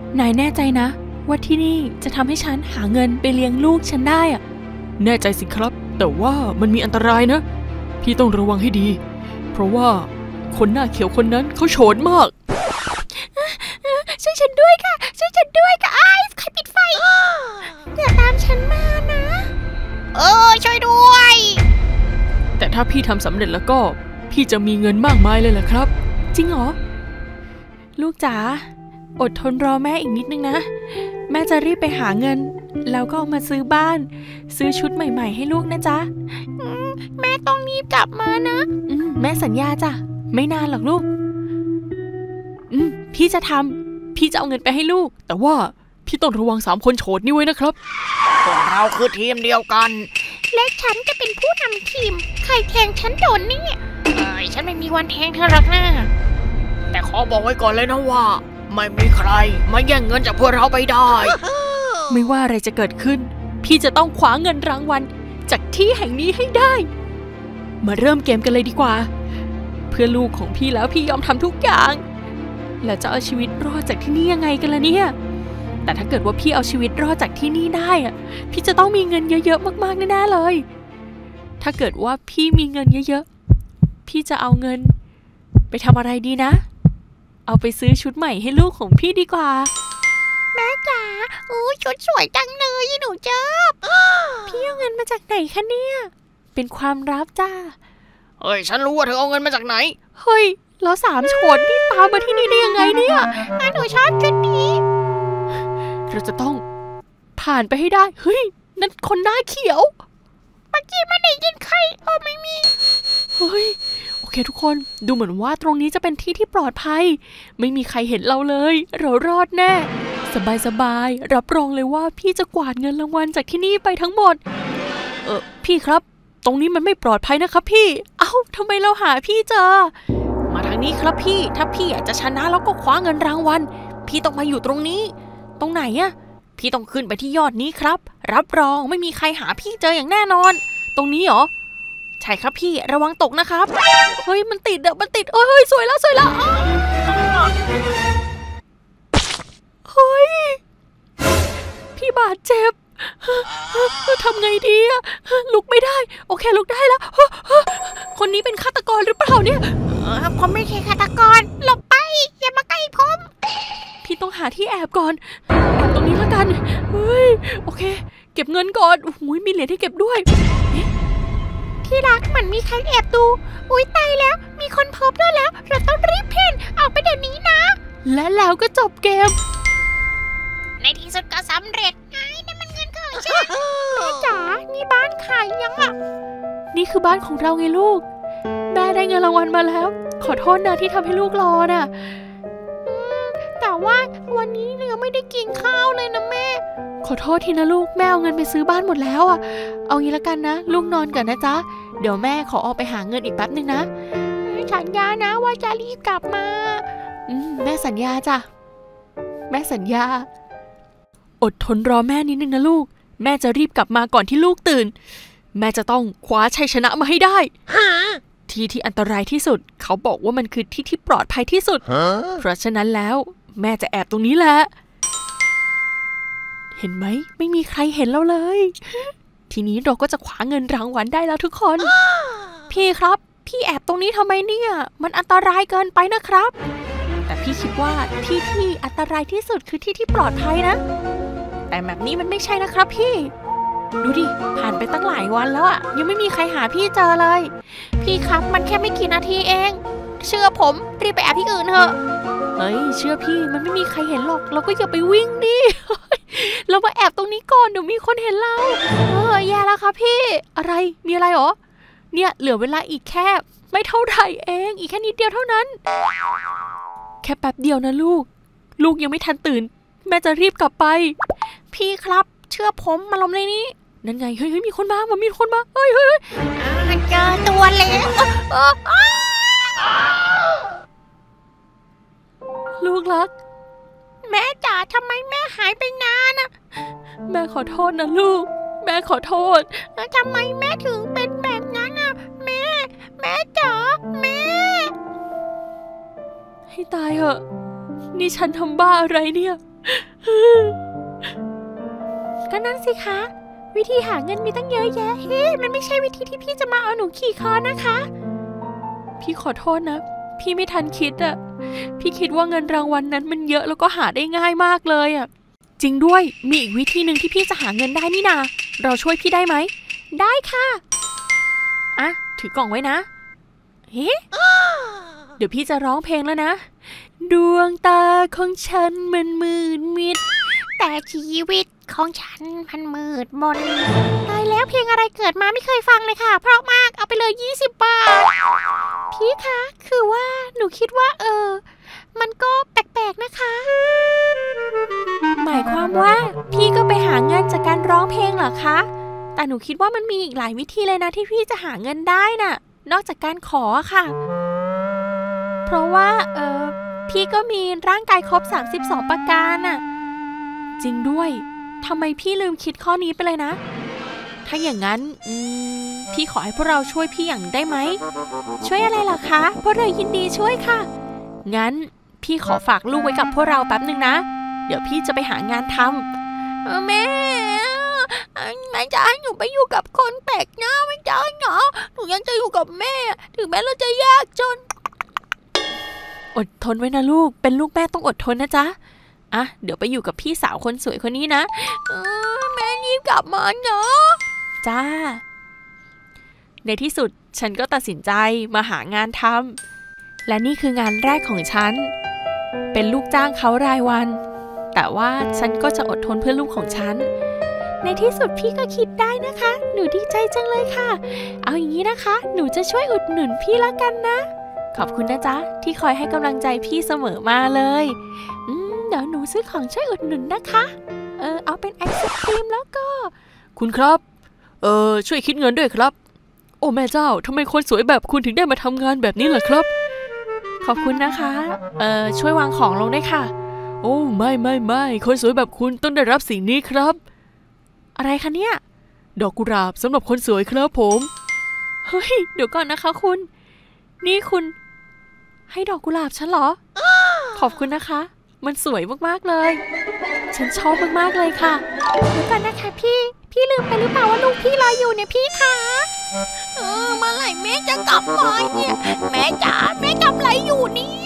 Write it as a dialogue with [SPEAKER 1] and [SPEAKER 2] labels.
[SPEAKER 1] นายแน่ใจนะว่าที่นี่จะทำให้ฉันหาเงินไปเลี้ยงลูกฉันได้อะ
[SPEAKER 2] แน่ใจสิครับแต่ว่ามันมีอันตรายนะพี่ต้องระวังให้ดีเพราะว่าคนหน้าเขียวคนนั้นเขาโฉดมาก
[SPEAKER 1] ช่วยฉันด้วยค่ะช่วยฉันด้วยค่ะใครปิดไฟอย่าตามฉันมานะช่วยด้วย
[SPEAKER 2] แต่ถ้าพี่ทำสำเร็จแล้วก็พี่จะมีเงินมากมายเลยแหละครับ
[SPEAKER 1] จริงเหรอลูกจ๋าอดทนรอแม่อีกนิดนึงนะแม่จะรีบไปหาเงินแล้วก็เอามาซื้อบ้านซื้อชุดใหม่ๆให้ลูกนะจ๊ะแม่ต้องรีบกลับมานะแม่สัญญาจ้ะไม่นานหรอกลูกพี่จะเอาเงินไปให้ลูก
[SPEAKER 2] แต่ว่าพี่ต้องระวัง3 คนโฉดนี่ไว้นะครับ
[SPEAKER 3] พวกเราคือทีมเดียวกัน
[SPEAKER 1] และฉันจะเป็นผู้นำทีมใครแทงฉันโดนนี่ฉันไม่มีวันแทงเธอหรอกนะ
[SPEAKER 3] แต่ขอบอกไว้ก่อนเลยนะว่าไม่มีใครมาแย่งเงินจากพวกเราไปได้
[SPEAKER 1] ไม่ว่าอะไรจะเกิดขึ้นพี่จะต้องคว้าเงินรางวัลจากที่แห่งนี้ให้ได้มาเริ่มเกมกันเลยดีกว่าเพื่อลูกของพี่แล้วพี่ยอมทำทุกอย่างแล้วจะเอาชีวิตรอดจากที่นี่ยังไงกันล่ะเนี่ยแต่ถ้าเกิดว่าพี่เอาชีวิตรอดจากที่นี่ได้อะพี่จะต้องมีเงินเยอะๆมากๆแน่ๆเลยถ้าเกิดว่าพี่มีเงินเยอะๆพี่จะเอาเงินไปทำอะไรดีนะเอาไปซื้อชุดใหม่ให้ลูกของพี่ดีกว่าแม่จ๋าชุดสวยจังเลยหนูชอบพี่เอาเงินมาจากไหนคะเนี่ยเป็นความลับจ้า
[SPEAKER 3] ฉันรู้ว่าเธอเอาเงินมาจากไหน
[SPEAKER 1] เฮ้ยแล้ว3 โฉดนี่ตามมาที่นี่ได้ยังไงเนี่ยหนูชอบชุดนี้เราจะต้องผ่านไปให้ได้เฮ้ยนั่นคนหน้าเขียวเมื่อกี้ไม่ได้ยินใครไม่มีเฮ้ยโอเคทุกคนดูเหมือนว่าตรงนี้จะเป็นที่ที่ปลอดภัยไม่มีใครเห็นเราเลยเรารอดแน่สบายรับรองเลยว่าพี่จะกวาดเงินรางวัลจากที่นี่ไปทั้งหมดพี่ครับตรงนี้มันไม่ปลอดภัยนะครับพี่ทำไมเราหาพี่เจอมาทางนี้ครับพี่ถ้าพี่อยากจะชนะแล้วก็คว้าเงินรางวัลพี่ต้องมาอยู่ตรงนี้ตรงไหนอะพี่ต้องขึ้นไปที่ยอดนี้ครับรับรองไม่มีใครหาพี่เจออย่างแน่นอนตรงนี้เหรอใช่ครับพี่ระวังตกนะครับเฮ้ยมันติดเฮ้ยสวยแล้วเฮ้ยพี่บาดเจ็บทำไงดีอะลุกไม่ได้โอเคลุกได้แล้วคนนี้เป็นฆาตกรหรือเปล่าเนี่ยผมไม่ใช่ฆาตกรหลบไปอย่ามาใกล้ผมพี่ต้องหาที่แอบก่อนตรงนี้แล้วกันเฮ้ยโอเคเก็บเงินก่อนมีเหรียญที่เก็บด้วยที่รักมันมีใครแอบดูตายแล้วมีคนพบด้วยแล้วเราต้องรีบเพ่นออกไปเดี๋ยวนี้นะและแล้วก็จบเกมในที่สุดก็สำเร็จนี่มันเงินของฉันแม่จ๋านี่บ้านใครยังอ่ะนี่คือบ้านของเราไงลูกแม่ได้เงินรางวัลมาแล้วขอโทษนะที่ทำให้ลูกรอน่ะแต่ว่าวันนี้เรายังไม่ได้กินข้าวเลยนะแม่ขอโทษทีนะลูกแม่เอาเงินไปซื้อบ้านหมดแล้วอ่ะเอางี้ละกันนะลูกนอนก่อนนะจ๊ะเดี๋ยวแม่ขอออกไปหาเงินอีกแป๊บนึงนะสัญญานะว่าจะรีบกลับมาแม่สัญญาจ้ะแม่สัญญาอดทนรอแม่นิดนึงนะลูกแม่จะรีบกลับมาก่อนที่ลูกตื่นแม่จะต้องคว้าชัยชนะมาให้ได้ที่อันตรายที่สุดเขาบอกว่ามันคือที่ที่ปลอดภัยที่สุดเพราะฉะนั้นแล้วแม่จะแอบตรงนี้แหละเห็นไหมไม่มีใครเห็นเราเลยทีนี้เราก็จะคว้าเงินรางวัลได้แล้วทุกคนพี่ครับพี่แอบตรงนี้ทำไมเนี่ยมันอันตรายเกินไปนะครับแต่พี่คิดว่าที่อันตรายที่สุดคือที่ปลอดภัยนะแต่แบบนี้มันไม่ใช่นะครับพี่ดูดิผ่านไปตั้งหลายวันแล้วอะยังไม่มีใครหาพี่เจอเลยพี่ครับมันแค่ไม่กี่นาทีเองเชื่อผมรีบไปแอบที่อื่นเถอะเฮ้ยเชื่อพี่มันไม่มีใครเห็นหรอกเราก็อย่าไปวิ่งดิเรามาแอบตรงนี้ก่อนเดี๋ยวมีคนเห็นเราแย่แล้วครับพี่อะไรมีอะไรหรอเนี่ยเหลือเวลาอีกแค่ไม่เท่าไหร่เองอีกแค่นิดเดียวเท่านั้นแค่แป๊บเดียวนะลูกยังไม่ทันตื่นแม่จะรีบกลับไปพี่ครับเชื่อผมมาลงในนี้นั่นไงเฮ้ยมีคนมามีคนมาเฮ้ยเจอตัวแล้วลูกรักแม่จ๋าทำไมแม่หายไปนานอะแม่ขอโทษนะลูกแม่ขอโทษทำไมแม่ถึงเป็นแบบนั้นอะแม่จ๋าแม่ให้ตายเหอะนี่ฉันทำบ้าอะไรเนี่ยก็นั่นสิคะ วิธีหาเงินมีตั้งเยอะแยะมันไม่ใช่วิธีที่พี่จะมาเอาหนูขี่คอนะคะ
[SPEAKER 2] พี่ขอโทษนะ พี่ไม่ทันคิดอะพี่คิดว่าเงินรางวัลนั้นมันเยอะแล้วก็หาได้ง่ายมากเลยอะจริงด้วยมีอีกวิธีหนึ่งที่พี่จะหาเงินได้นี่นาเราช่วยพี่ได้ไหม
[SPEAKER 1] ได้ค่ะ
[SPEAKER 2] อ่ะถือกล่องไว้นะเดี๋ยวพี่จะร้องเพลงแล้วนะดวงตาของฉันมันมืดมิด
[SPEAKER 1] แต่ชีวิตของฉันมันมืดมนตายแล้วเพลงอะไรเกิดมาไม่เคยฟังเลยค่ะเพราะมากเอาไปเลย20 บาทพี่คะคือว่าหนูคิดว่ามันก็แปลกๆนะคะหมายความว่าพี่ก็ไปหาเงินจากการร้องเพลงเหรอคะแต่หนูคิดว่ามันมีอีกหลายวิธีเลยนะที่พี่จะหาเงินได้น่ะนอกจากการขอค่ะเพราะว่าพี่ก็มีร่างกายครบ32ประการน่ะ
[SPEAKER 2] จริงด้วยทำไมพี่ลืมคิดข้อนี้ไปเลยนะถ้าอย่างนั้นพี่ขอให้พวกเราช่วยพี่อย่างได้ไหม
[SPEAKER 1] ช่วยอะไรล่ะคะพวกเรายินดีช่วยค่ะ
[SPEAKER 2] งั้นพี่ขอฝากลูกไว้กับพวกเราแป๊บนึงนะเดี๋ยวพี่จะไปหางานท
[SPEAKER 1] ำแม่จะให้หนูไปอยู่กับคนแปลกหน้าไม่ได้เหรอหนูยังจะอยู่กับแม่ถึงแม้เราจะยากจน
[SPEAKER 2] อดทนไว้นะลูกเป็นลูกแม่ต้องอดทนนะจ๊ะอ่ะเดี๋ยวไปอยู่กับพี่สาวคนสวยคนนี้นะ
[SPEAKER 1] แม่รีบกลับมาเนาะ
[SPEAKER 2] จ้าในที่สุดฉันก็ตัดสินใจมาหางานทำและนี่คืองานแรกของฉันเป็นลูกจ้างเขารายวันแต่ว่าฉันก็จะอดทนเพื่อลูกของฉัน
[SPEAKER 1] ในที่สุดพี่ก็คิดได้นะคะหนูดีใจจังเลยค่ะเอาอย่างนี้นะคะหนูจะช่วยอุดหนุนพี่ละกันนะ
[SPEAKER 2] ขอบคุณนะจ๊ะที่คอยให้กำลังใจพี่เสมอมาเลย
[SPEAKER 1] เดี๋ยวหนูซื้อของช่วยอุดหนุนนะคะเอาเป็นไอศครีมแล้วก็
[SPEAKER 2] คุณครับช่วยคิดเงินด้วยครับโอ้แม่เจ้าทำไมคนสวยแบบคุณถึงได้มาทำงานแบบนี้ล่ะครับขอบคุณนะคะช่วยวางของลงได้ค่ะโอ้ไม่คนสวยแบบคุณต้องได้รับสิ่งนี้ครับอะไรคะเนี่ยดอกกุหลาบสำหรับคนสวยครับผม
[SPEAKER 1] เฮ้ยเดี๋ยวก่อนนะคะคุณนี่คุณให้ดอกกุหลาบฉันเหรอ
[SPEAKER 2] ขอบคุณนะคะมันสวยมากๆเลยฉันชอบมากๆเลยค่ะ
[SPEAKER 1] เดี๋ยวก่อนนะคะพี่ลืมไปหรือเปล่าว่าลูกพี่รออยู่เนี่ยพี่คะเมื่อไหร่แม่จะกลับมาเนี่ยแม่จ๋าแม่ทำอะไรอยู่เนี่ย